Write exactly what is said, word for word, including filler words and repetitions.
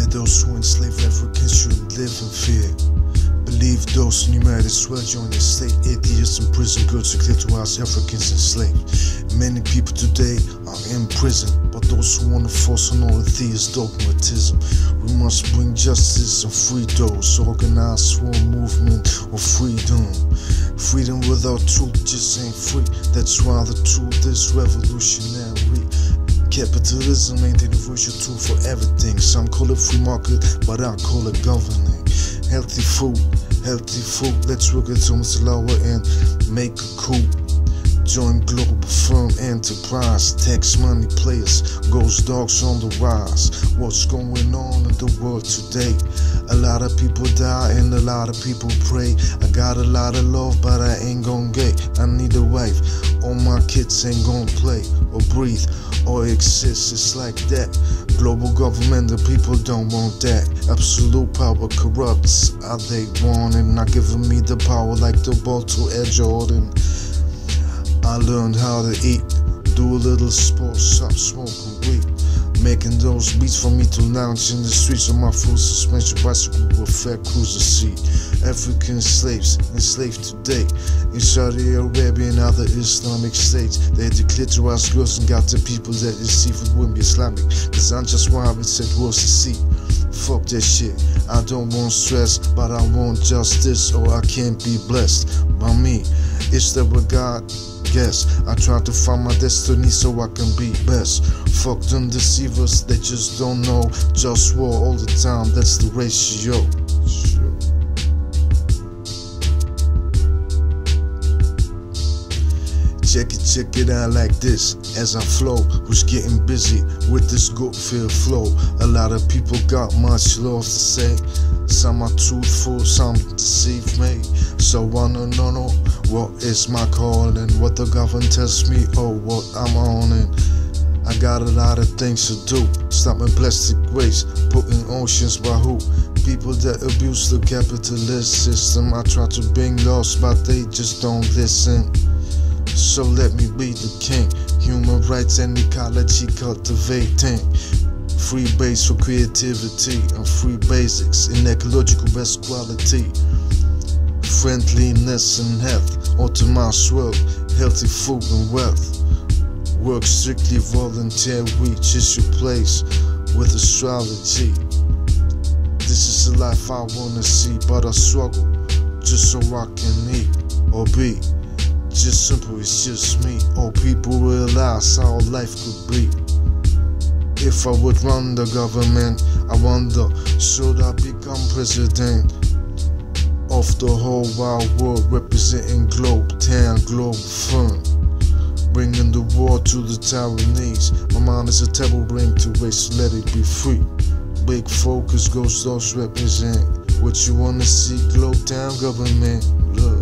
those who enslave Africans shouldn't live in fear. Believe those in the United States join the state. Atheists in prison, good to clear to us Africans enslaved. Many people today are in prison, but those who want to force on all atheist dogmatism. We must bring justice and free those organized for a movement of freedom. Freedom without truth just ain't free. That's why the truth is revolutionary. Capitalism ain't the universal tool for everything. Some call it free market, but I call it governing. Healthy food, healthy food. Let's work it to Mister Lower and make a coup. Join global firm enterprise. Tax money players, ghost dogs on the rise. What's going on in the world today? A lot of people die and a lot of people pray. I got a lot of love, but I ain't gon' get. I need a wife. All my kids ain't gon' play or breathe or exist. It's like that. Global government, the people don't want that. Absolute power corrupts. Are they wanting? Not giving me the power like the ball to Air Jordan. I learned how to eat, do a little sports, stop smoking weed. Making those beats for me to lounge in the streets on my full suspension bicycle with a fat cruiser seat. African slaves enslaved today in Saudi Arabia and other Islamic states. They declared to us girls and got the people that deceive it wouldn't be Islamic. Cause I'm just why it said was to see. Fuck that shit. I don't want stress, but I want justice or I can't be blessed by me. It's that what God guess. I try to find my destiny so I can be best. Fuck them deceivers, they just don't know. Just war all the time, that's the ratio. Sure. Check it, check it out like this. As I flow, who's getting busy with this good feel flow. A lot of people got much love to say. Some are truthful, some deceive me. So I don't know what is my calling, what the government tells me, oh what I'm on it. I got a lot of things to do. Stopping plastic waste, putting oceans by who? People that abuse the capitalist system. I try to bring laws, but they just don't listen. So let me be the king. Human rights and ecology cultivating. Free base for creativity and free basics in ecological best quality. Friendliness and health, optimized world, healthy food and wealth. Work strictly voluntary, just your place with astrology. This is the life I wanna see, but I struggle just so I can eat or be. Just simple, it's just me. All people realize how life could be. If I would run the government, I wonder, should I become president of the whole wide world, representing Globe Town, Globe Firm, bringing the war to the Taiwanese. My mind is a table ring to waste, let it be free. Big focus, ghost dogs represent what you wanna see. Globe Town government, look.